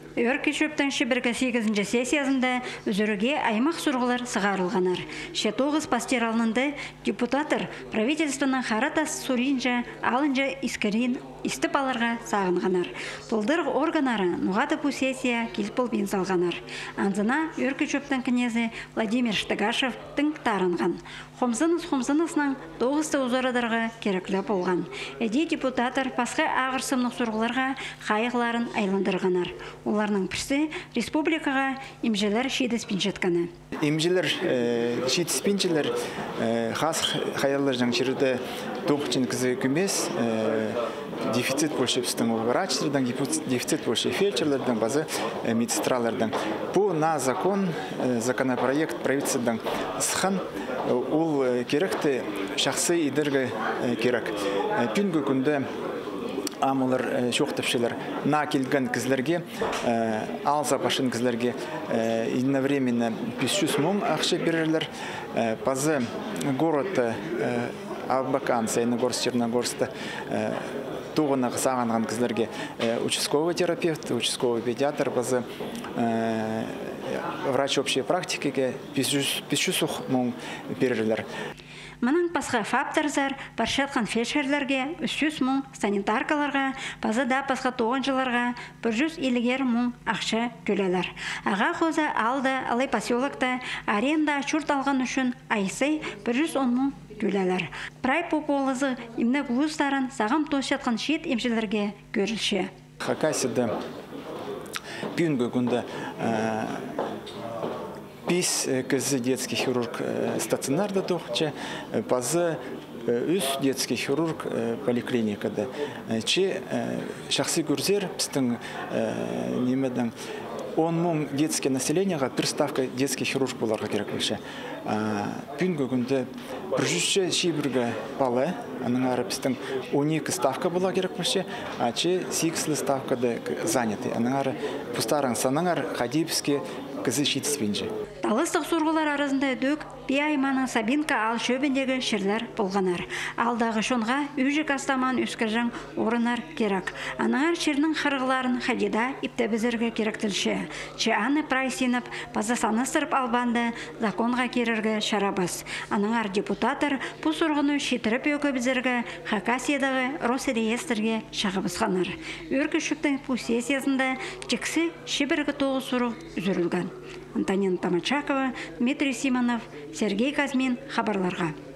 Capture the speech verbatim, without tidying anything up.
Өркі шөптің шебіргі сегізінші сессиясында өзіруге аймақ сұрғылар сығарылғанар. Шетоғыз пастер алынды депутатыр правительствоның харатас суринжа алынжа искарин истіп аларға сағынғанар. Толдырғы органары нұғаты пу сессия келіп бол бензалғанар. Анзына өркі шөптің кінезі Владимир Штыгашев тың тарынған. Хомзыныз хомзынысының тоғызды ұзарадарға кереклі болған. Әде депутатыр пасқа ағырсымлық сұрғыларға қайғыларын айландырғанар. Оларның бірсі республикаға имжелер шедіспен жеткені. Имжелер шедіспенчелер қас қайалар жаң жерді тоқчын кізі күмес, дефицит больше біздің врачтардан, дефицит больше фельдшерлердің, базы медсестралардан. Бұл на закон, законопроект правительстводан схан, ол керекті шақсы идерге керек. Пүнгі күнді амылар шоқтыпшылар на келген кізлерге, ал запашын кізлерге единовременно бес жүз мың ақша берерлер. Базы город Абакан, Сайногорск, Черногорскта туғына сағанған кізлерге участковый терапевт, участковый педиатр, базы врач общей практикеге бес жүз мың берерлер. Мұның пасқа фапторзар, баршатқан фельдшерлерге үш жүз мың санитаркаларға, базада пасқа тоғыншыларға бір жүз елігер мың ақша төлелер. Аға қоза алды, алай поселокта аренда шүрт алған үшін айсай бір жүз он мың төлелер. Прай пополызы имні ғуыстарын сағам тосшатқан шет емшілерге көрілші. Хакасида бүгінгі күнді бес кізі детский хирург стационарда тоқчы, базы үз детский хирург поликлиникада. Че шақсы көрзер біздің немедің он мың детский населенияға бір ставка детский хирург боларға керек болшы. Бүгінгі күнді бір жүзші шебіргі балы, аның ары біздің он екі ставка бола керек болшы, а че сегізлі ставкада заняты. Аның ары пұстарың саның ары қадипске кізі шетіспенжі. Талыстық сұрғылар арасында дөк бей айманың Сабинка ал шөбіндегі шерлер болғанар. Алдағы шонға үжік астаман өскіржің орынар керек. Аныңар шерінің қырғыларын қадида иптебізірге керектілші. Че аны прайсинып, базасаны сырып албанды законға керерге шарабыз. Аныңар депутатыр бұл сұрғыны шетіріп өкі бізірге Хакасиядағы Росреестрге шағыбызғанар. Өркі шүктің бұл сессиясында жіксі шебіргі тоғы сұру үзірілген. Антонина Тамачакова, Дмитрий Симонов, Сергей Казмин хабарларға.